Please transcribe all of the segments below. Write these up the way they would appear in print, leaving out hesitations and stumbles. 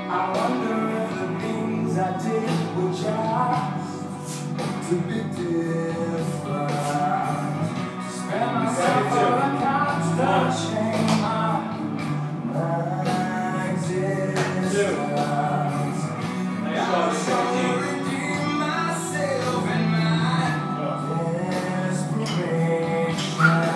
I wonder if the things I did were just to be different. Spend myself on a constant shame of my existence. I shall redeem myself and my desperation.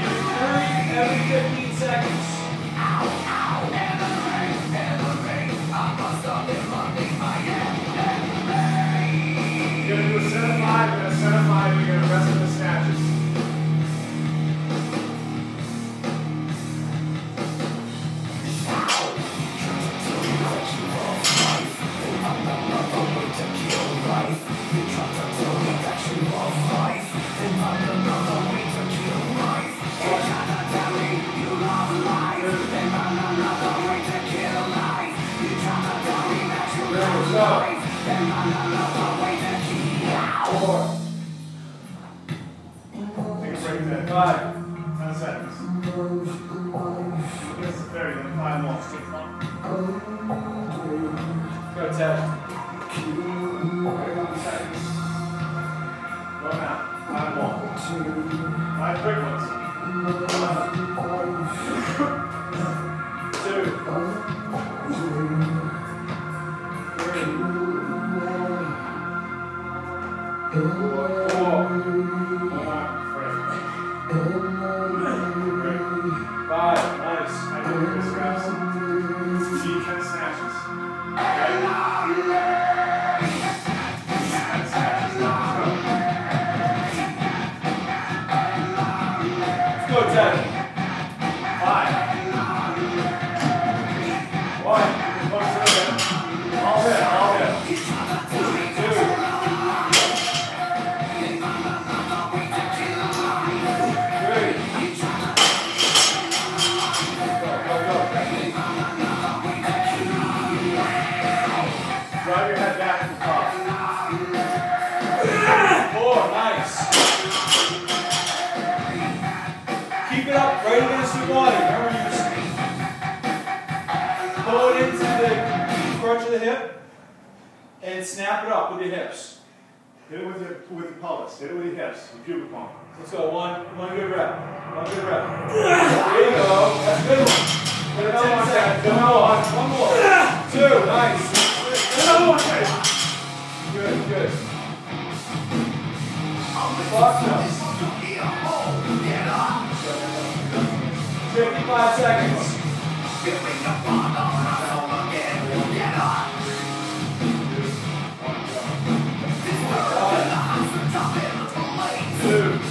Every 15 seconds. Take a break there. 5. 10 seconds. Against the 30, then 5 more. Go 10. 21 seconds. Go now. 5 more. 5 quick ones. 2. 3. 4. 5. Nice. I do this reps. Deep 10 snatches. Okay. 10 snatches. Let's go. Let's go 10. 5. 1. Close to it. All in. All in. 2. 3. Drive your head back to the top. 4, nice. Keep it up right against your body. Remember, you just pull it into the crunch of the hip and snap it up with your hips. Hit it with your pelvis. Hit it with your hips. Your pubic bone. Let's go. One good rep. One good rep. There you go. That's a good one. Another one, Dad. One more. 2, nice. Another one, Dad. Good, good. Box up. 55 seconds. 2.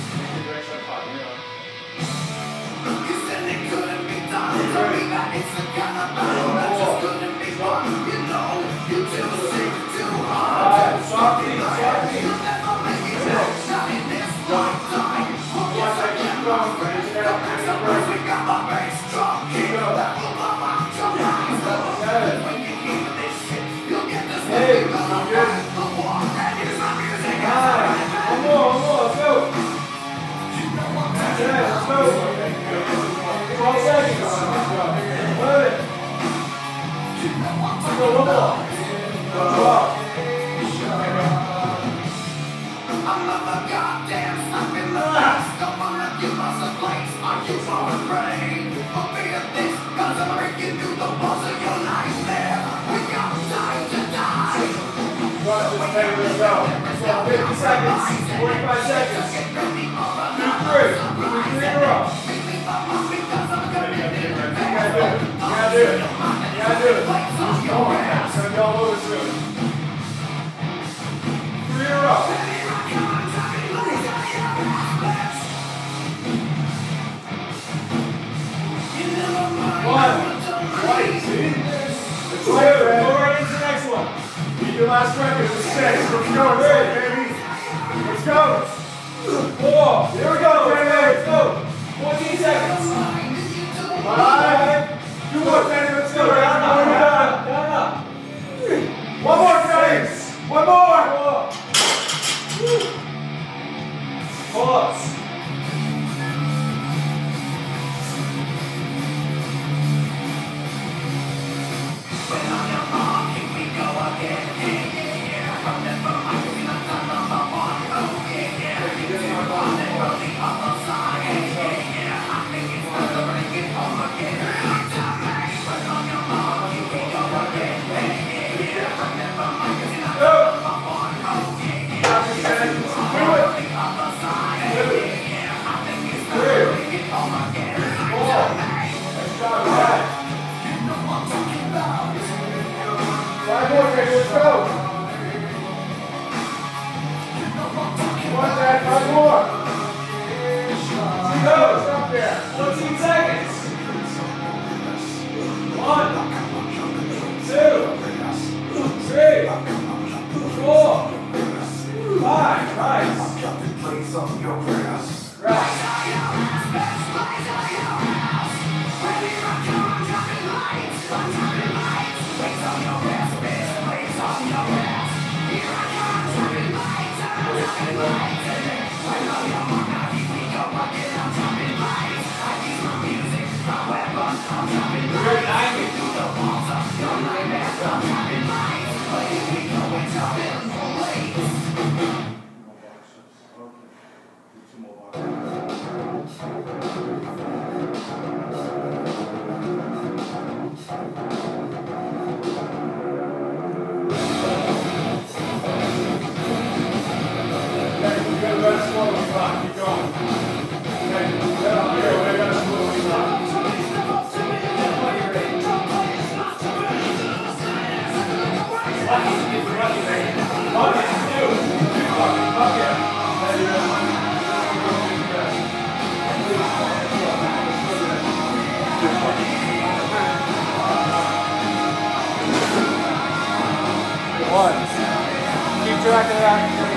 Let's go. 50 seconds. 45 seconds. 2, 3. 3 in a row. You gotta do it. You gotta do it. You gotta do it. Come on now. It's gonna go all over through it. 3 in a row. 1. 20. See? 2. Go right into the next one. Your last record is 6. Let's go, baby. Let's go. 4. Here we go, baby. Let's go. 14 seconds. 5. 2 more, baby. Let's go. Down up. One more, James. One more. Pullups. Let's go. One, Dad, 5 more. Go, stop there. 14 seconds. 1, 2, 3, 4, 5. Nice. Right. Keep track of that.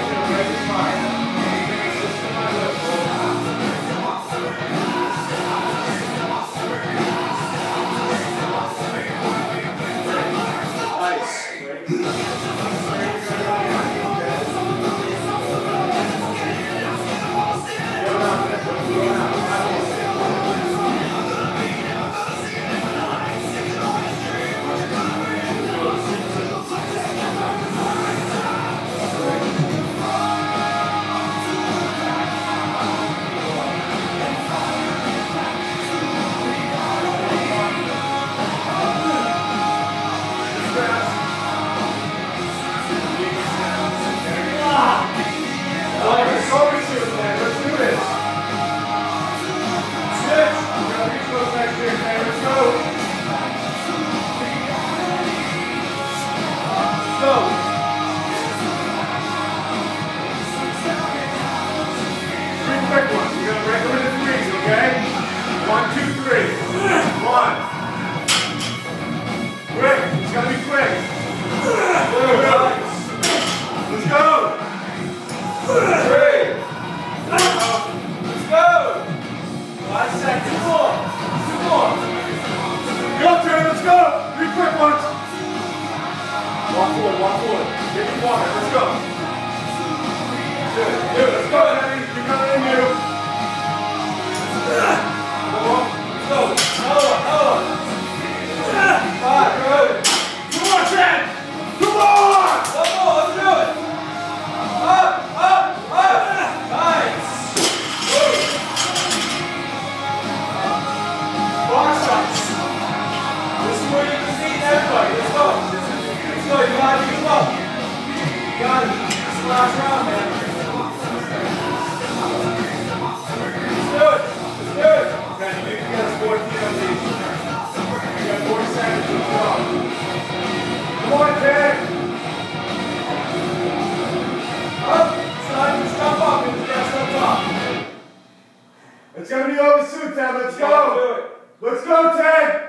It's going to be over soon, Ted. Let's go. Let's go, Ted.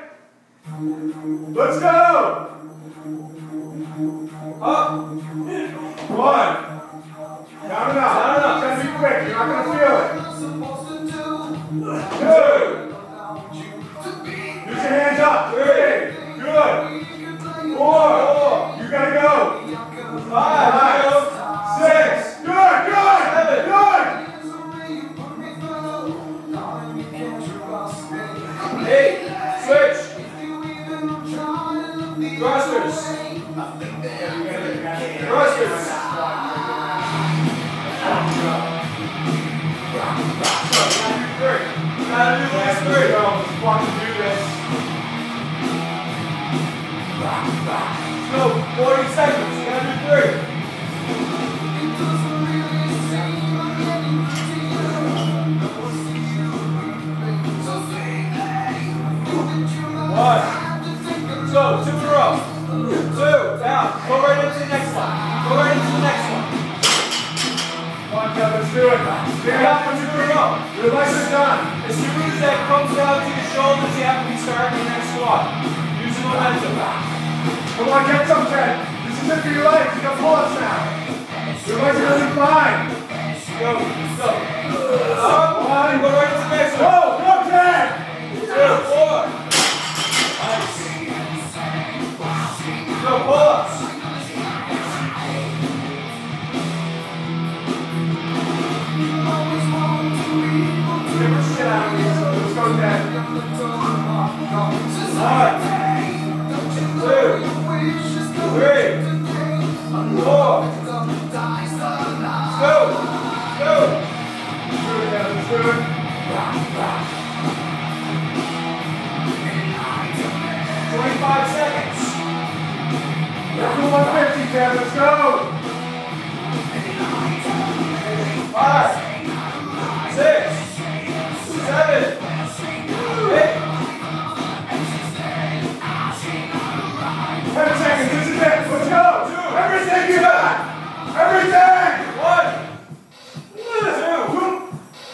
Let's go. Up. One. Count it out. It's going to be quick. You're not going to feel it. Two. Use your hands up. Three. Good. Four. You got to go. Five. Six. Good. Good. Good. 8, switch, thrusters, thrusters, gotta do last 3, let's walk and do this, let's go, 40 seconds, gotta do 3. One. So, 2 in a row. 2, down. Go right into the next one. Go right into the next one. Come on, Kev, let's do it. Stand up for 2 in a row. Your legs are done. As soon as that comes down to your shoulders, you have to be starting your next squat. Use the momentum. Come on, get some, Ted. This is it for your legs. You got pull-ups now. Your legs are going to be fine. Go. Go. One. Go right into the next one. Go, go, Ted. 2, 4. Go, pull-ups. Get the shit out of me. Let's go, Dad. 1, 2, Kev, let's go. 5, 6, 7, 8. 10 seconds, this is it. Let's go. Everything you got. Everything. 1, 2.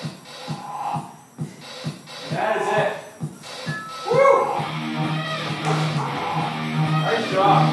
That is it. Woo. Nice job.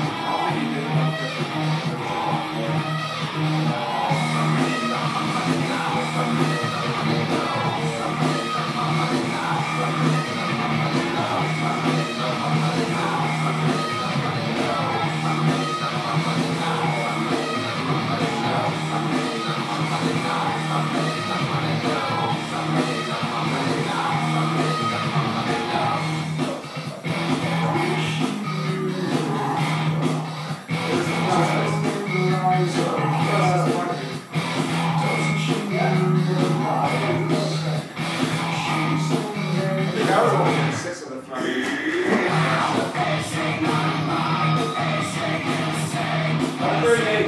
I was only in 6 of the front. 138.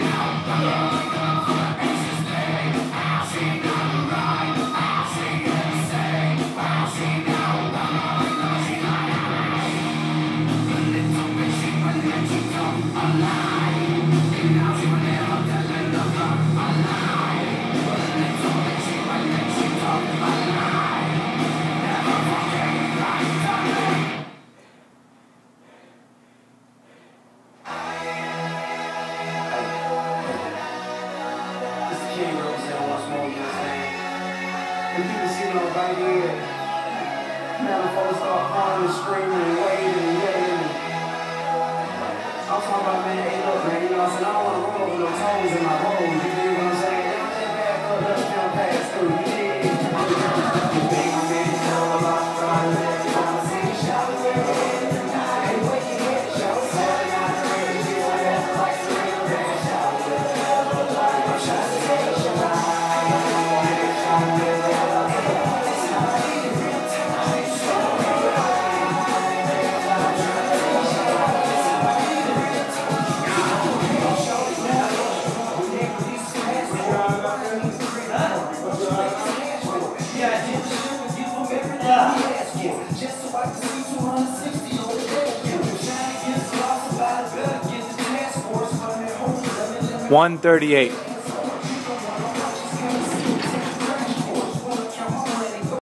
And people sitting on the bank here, man, the folks start crying and screaming and waving and yelling. I'm talking about, man, hey, look, man, you know what I'm saying? I don't want to roll over no toes in my road, you dig what I'm saying? They don't let bad blood rush down pass through, you dig? You think I'm in the hell of my pride, man, you wanna see me shout it, hey, wait, you hear it, shout it, shout it, not crazy, you want that like the real man, shout it, I'm trying to take a shot. Just so I can see 260 over there. Trying to get lost about it, better get the task force. 138.